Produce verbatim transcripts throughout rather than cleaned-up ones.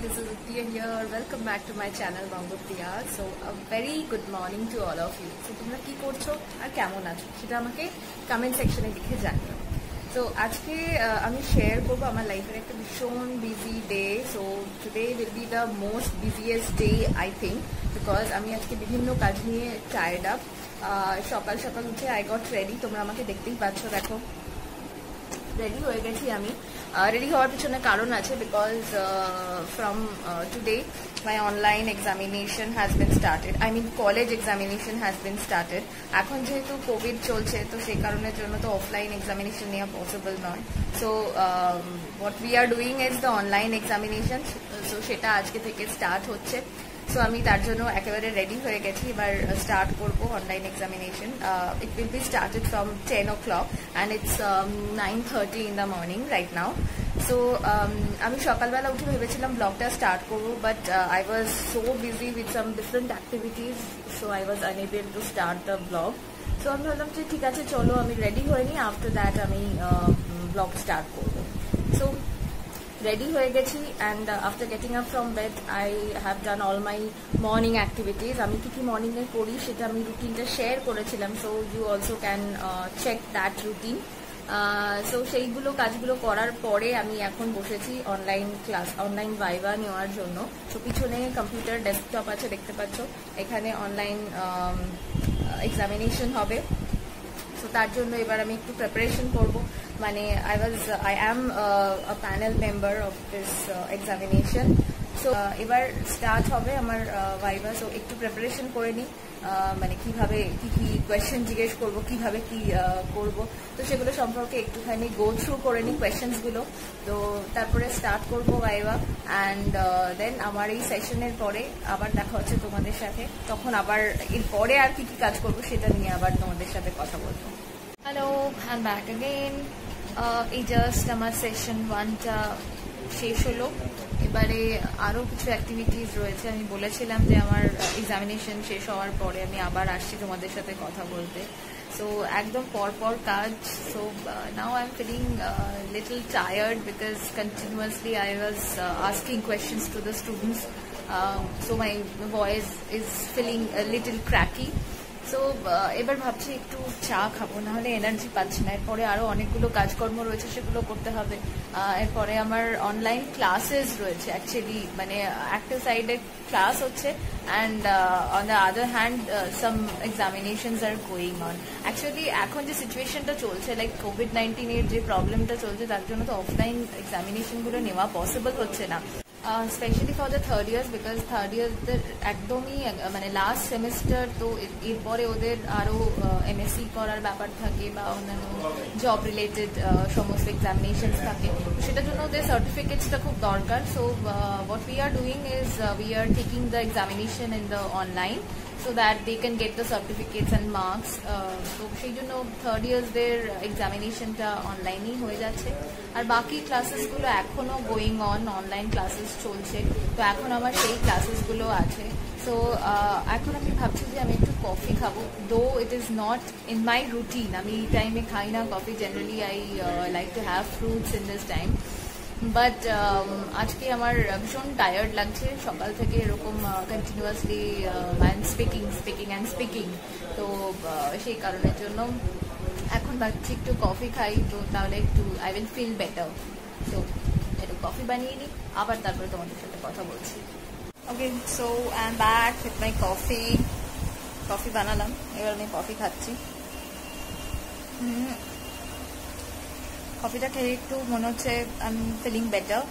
this is Uttiya here. Welcome back to my channel Banguttiya. So a very good morning to all of you. So তোমরা কি করছো আর কেমন আছো সেটা আমাকে কমেন্ট সেকশনে লিখে জানিও। So আজকে আমি শেয়ার করব আমার লাইফের একটা ভীষণ busy day. So today will be the most busiest day I think, because আমি আজকে বিভিন্ন কাজ নিয়ে টায়ার্ড আপ। সকাল সকাল উঠে আই গট রেডি, তোমরা আমাকে দেখতেই পাচ্ছ, দেখো রেডি হয়ে গেছি আমি। রেডি হওয়ার পিছনে কারণ আছে, because from today my online examination has been started, I mean college examination has been started. এখন যেহেতু কোভিড চলছে তো সেই কারণের জন্য তো অফলাইন এক্সামিনেশন নেওয়া পসিবল নয়। So what we are doing is the online examination. So সেটা আজকে থেকে স্টার্ট হচ্ছে। সো আমি তার জন্য একেবারে রেডি হয়ে গেছি, এবার স্টার্ট করবো online examination. It will be started from ten o'clock and it's nine thirty in the morning right now. So আমি সকালবেলা উঠে ভেবেছিলাম ব্লগটা স্টার্ট করবো, but I was so busy with some different activities, so I was unable to start the blog. So আমি ভাবলাম যে ঠিক আছে চলো আমি রেডি হয়ে নিই, আফটার দ্যাট আমি ব্লগ স্টার্ট করবো। সো রেডি হয়ে গেছি and after getting up from bed I have done all my morning activities. আমি কী কী মর্নিংয়ে করি সেটা আমি রুটিনটা শেয়ার করেছিলাম, so you also can check that routine. So সেইগুলো কাজগুলো করার পরে আমি এখন বসেছি অনলাইন ক্লাস অনলাইন ভাইভা নেওয়ার জন্য। তো পিছনে কম্পিউটার ডেস্কটপ আছে, দেখতে পাচ্ছ, এখানে অনলাইন এক্সামিনেশন হবে। সো তার জন্য এবার আমি একটু প্রিপারেশন করবো, মানে I was I am a panel member of this examination. So এবার স্টার্ট হবে আমার ভাইভা। সো একটু প্রিপারেশন করে নিই, মানে কিভাবে কি কি কোয়েশ্চেন জিজ্ঞেস করবো, কিভাবে কি করব, তো সেগুলো সম্পর্কে একটুখানি গো থ্রু করে নিই কোয়েশ্চেন্সগুলো। তো তারপরে স্টার্ট করবো ভাইভা অ্যান্ড দেন আমার এই সেশনের পরে আবার দেখা হচ্ছে তোমাদের সাথে। তখন আবার এর পরে আর কি কি কাজ করবো সেটা নিয়ে আবার তোমাদের সাথে কথা বলবো। Hello, I am back again. এই জাস্ট আমার সেশন ওয়ানটা শেষ হলো। এবারে আরও কিছু অ্যাক্টিভিটিস রয়েছে। আমি বলেছিলাম যে আমার এক্সামিনেশন শেষ হওয়ার পরে আমি আবার আসছি তোমাদের সাথে কথা বলতে। সো একদম পরপর কাজ। So now I am feeling little tired because continuously I was asking questions to the students, so my voice is feeling little cracky. So এবার ভাবছি একটু চা খাবো, নাহলে এনার্জি পাচ্ছি না। এরপরে আরও অনেকগুলো কাজকর্ম রয়েছে, সেগুলো করতে হবে। এরপরে আমার অনলাইন ক্লাসেস রয়েছে অ্যাকচুয়ালি, মানে একটা সাইডে ক্লাস হচ্ছে and on the other hand some examinations are going on. Actually এখন যে সিচুয়েশনটা চলছে, লাইক কোভিড নাইন্টিনের যে প্রবলেমটা চলছে, তার জন্য তো অফলাইন এক্সামিনেশনগুলো নেওয়া পসিবল হচ্ছে না, specially for the third years, because third ইয়ার্সদের একদমই মানে লাস্ট সেমিস্টার। তো এরপরে ওদের আরও এমএসসি করার ব্যাপার থাকে বা অন্যান্য জব রিলেটেড সমস্ত এক্সামিনেশনস থাকে, তো সেটার জন্য ওদের সার্টিফিকেটসটা খুব দরকার। So what we are doing is we are taking the examination in the online so that they can get the certificates and marks. তো সেই জন্য থার্ড ইয়ার্সদের এক্সামিনেশনটা অনলাইনেই হয়ে যাচ্ছে, আর বাকি ক্লাসেসগুলো এখনও গোয়িং অন, অনলাইন ক্লাসেস চলছে। তো এখন আমার সেই ক্লাসেসগুলো আছে। সো এখন আমি ভাবছি যে আমি একটু কফি খাবো, though it is not in my routine. আমি এই টাইমে খাই না coffee, generally I like to have fruits in this time. But আজকে আমার ভীষণ টায়ার্ড লাগছে, সকাল থেকে এরকম continuously and speaking speaking and speaking. তো সেই কারণের জন্য এখন ভাবছি একটু কফি খাই, তো তাহলে একটু আই উইল ফিল বেটার। তো একটু কফি বানিয়ে নিই, আবার তারপরে তোমাদের সাথে কথা বলছি। Okay, so I am back with my coffee. Coffee বানালাম, এবার আমি কফি খাচ্ছি। হুম, কফিটা খেয়ে একটু মনে হচ্ছে আই এম ফিলিং বেটার।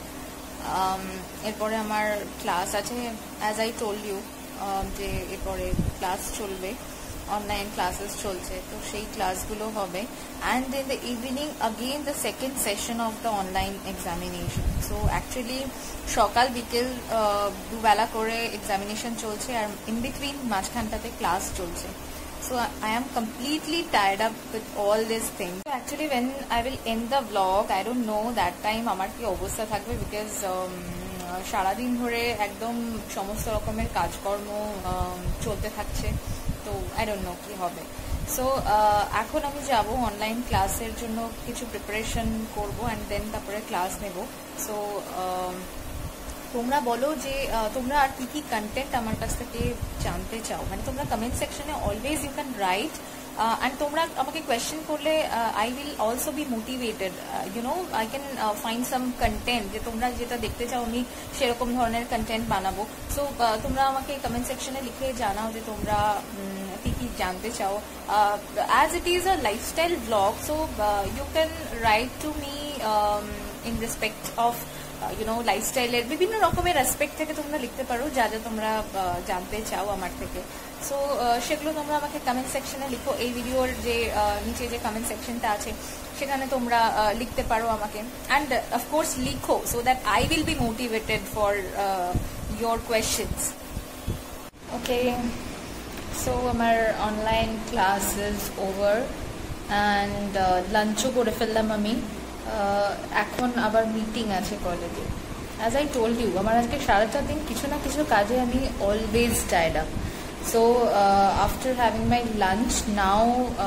এরপরে আমার ক্লাস আছে, অ্যাজ আই টোল্ড ইউ, যে এরপরে ক্লাস চলবে, অনলাইন ক্লাসেস চলছে, তো সেই ক্লাসগুলো হবে। And in the evening again the second session of the online examination. So actually সকাল বিকেল দুবেলা করে এক্সামিনেশন চলছে, আর ইন বিটুইন মাঝখানটাতে ক্লাস চলছে। So I am completely tied up with all these things. So actually when I will end the vlog, I don't know that time আমার কি অবস্থা থাকবে, because সারাদিন ধরে একদম সমস্ত রকমের কাজকর্ম চলতে থাকছে, তো আই ডোন্ট নো কি হবে। সো এখন আমি যাব অনলাইন ক্লাসের জন্য, কিছু প্রিপারেশন করব অ্যান্ড দেন তারপরে ক্লাস নেব। সো তোমরা বলো যে তোমরা আর কি কি কন্টেন্ট আমার কাছ থেকে জানতে চাও, মানে তোমরা কমেন্ট সেকশনে always you can write and তোমরা আমাকে কোয়েশ্চেন করলে I will also be motivated, you know I can find some content যে তোমরা যেটা দেখতে চাও আমি সেরকম ধরনের কন্টেন্ট বানাবো। সো তোমরা আমাকে কমেন্ট সেকশনে লিখে জানাও যে তোমরা কি কি জানতে চাও। As it is a lifestyle blog, so you can write to me in respect of you know লাইফস্টাইলের বিভিন্ন রকমের রেসপেক্ট থেকে তোমরা লিখতে পারো যা যা তোমরা জানতে চাও আমার থেকে। সো সেগুলো তোমরা আমাকে কমেন্ট সেকশনে লিখো, এই ভিডিওর যে নিচে যে কমেন্ট সেকশনটা আছে সেখানে তোমরা লিখতে পারো আমাকে, অ্যান্ড অফকোর্স লিখো so that I will be motivated for your questions. Okay, so আমার online class is over and লাঞ্চও করে ফেললাম আমি। এখন আবার মিটিং আছে কলেজে। অ্যাজ আই টোল্ড ইউ, আমার আজকে সারাটা দিন কিছু না কিছু কাজে আমি always tired up. So after having my lunch now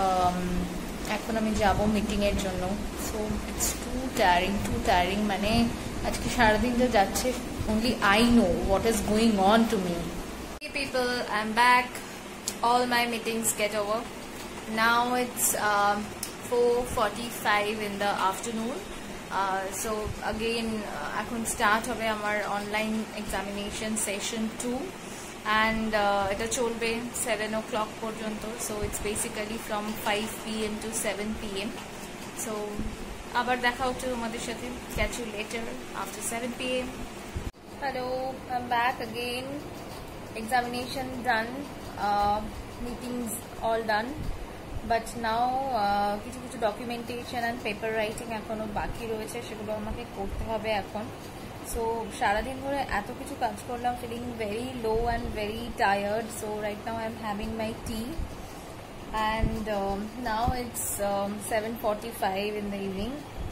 এখন আমি যাব মিটিংয়ের জন্য। So it's too tiring too tiring মানে আজকে সারাদিন যা যাচ্ছে only I know what is going on to me. Hey people, I'm back. All my meetings get over. Now it's um, four forty-five in the afternoon. Uh, so again, uh, এখন start হবে আমার online examination session two, and uh, এটা চলবে seven o'clock পর্যন্ত. So it's basically from five p m to seven p m So আবার দেখা হচ্ছে তোমাদের সাথে. Catch you later after seven p m Hello, I'm back again. Examination done, uh, meetings all done. But now কিছু কিছু documentation and paper writing এখনও বাকি রয়েছে, সেগুলো আমাকে করতে হবে এখন। সো সারাদিন ধরে এত কিছু কাজ করলাম, feeling very low and very tired. So right now I am having my tea and now it's seven forty five in the evening.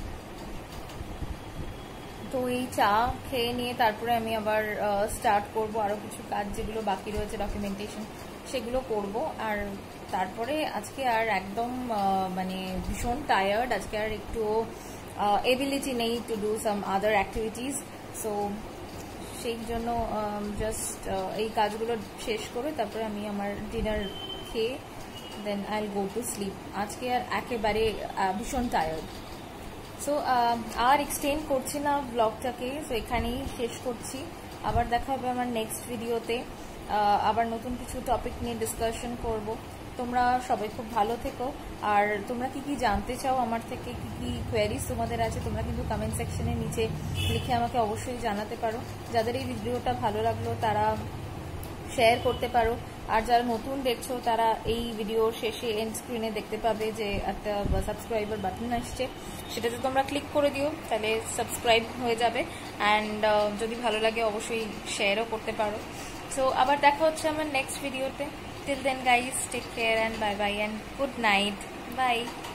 তো এই চা খেয়ে নিয়ে তারপরে আমি আবার স্টার্ট করব আরও কিছু কাজ যেগুলো বাকি রয়েছে ডকুমেন্টেশন সেগুলো করব। আর তারপরে আজকে আর একদম মানে ভীষণ টায়ার্ড, আজকে আর একটু এবিলিটি নেই to do some other activities. So সেই জন্য জাস্ট এই কাজগুলো শেষ করে তারপরে আমি আমার ডিনার খেয়ে then I will go to sleep. আজকে আর একেবারে ভীষণ টায়ার্ড। সো আর এক্সটেন্ড করছি না ব্লগটাকে, সো এখানেই শেষ করছি। আবার দেখা হবে আমার নেক্সট ভিডিওতে, আবার নতুন কিছু টপিক নিয়ে ডিসকাশন করব। তোমরা সবাই খুব ভালো থেকো, আর তোমরা কি কি জানতে চাও আমার থেকে, কি কি কোয়েরিজ তোমাদের আছে তোমরা কিন্তু কমেন্ট সেকশনের নিচে লিখে আমাকে অবশ্যই জানাতে পারো। যাদের এই ভিডিওটা ভালো লাগলো তারা শেয়ার করতে পারো, আর যারা নতুন দেখছো তারা এই ভিডিওর শেষে এন্ড স্ক্রিনে দেখতে পাবে যে একটা সাবস্ক্রাইবার বাটন আসছে, সেটাতে তোমরা ক্লিক করে দিও, তাহলে সাবস্ক্রাইব হয়ে যাবে। অ্যান্ড যদি ভালো লাগে অবশ্যই শেয়ারও করতে পারো। সো আবার দেখা হচ্ছে আমার নেক্সট ভিডিওতে। Till then guys, take care and bye bye and good night. Bye.